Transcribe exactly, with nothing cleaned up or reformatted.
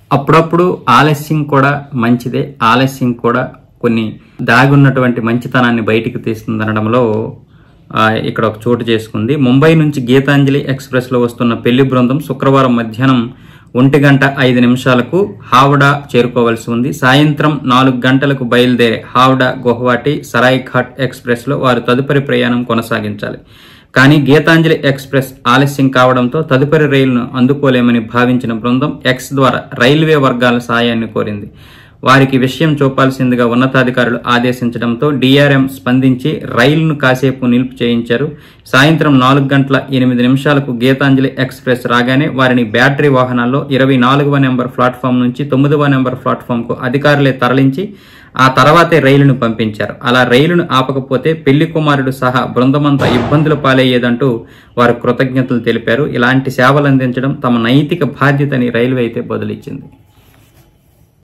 అప్పుడప్పుడు ఆలస్యం కూడా మంచిదే, ఆలస్యం కూడా కొన్ని దాగి ఉన్నటువంటి మంచితనాన్ని బయటికి తీస్తుందనడంలో ఇక్కడ ఒక చోటు చేసుకుంది. ముంబై నుంచి గీతాంజలి ఎక్స్ప్రెస్ లో వస్తున్న పెళ్లి బృందం శుక్రవారం మధ్యాహ్నం ఒంటి గంట ఐదు నిమిషాలకు హావడా చేరుకోవాల్సి ఉంది. సాయంత్రం నాలుగు గంటలకు బయలుదేరే హావడా గువాహటి సరాయ్ఘాట్ ఎక్స్ప్రెస్ లో వారు తదుపరి ప్రయాణం కొనసాగించాలి. కానీ గీతాంజలి ఎక్స్ప్రెస్ ఆలస్యం కావడంతో తదుపరి రైలును అందుకోలేమని భావించిన బృందం ఎక్స్ ద్వారా రైల్వే వర్గాల సాయాన్ని కోరింది. వారికి విషయం చూపాల్సిందిగా ఉన్నతాధికారులు ఆదేశించడంతో డిఆర్ఎం స్పందించి రైలును కాసేపు నిలుపు చేయించారు. సాయంత్రం నాలుగు గంటల ఎనిమిది నిమిషాలకు గీతాంజలి ఎక్స్ప్రెస్ రాగానే వారిని బ్యాటరీ వాహనాల్లో ఇరవై నాలుగవ నెంబర్ ప్లాట్ఫామ్ నుంచి తొమ్మిదవ నెంబర్ ప్లాట్ఫామ్ కు అధికారులే తరలించి ఆ తర్వాతే రైలును పంపించారు. అలా రైలును ఆపకపోతే పెళ్లి కుమారుడు సహా బృందమంతా ఇబ్బందులు పాలయ్యేదంటూ వారు కృతజ్ఞతలు తెలిపారు. ఇలాంటి సేవలు అందించడం తమ నైతిక బాధ్యతని రైల్వే అయితే బదులిచ్చింది.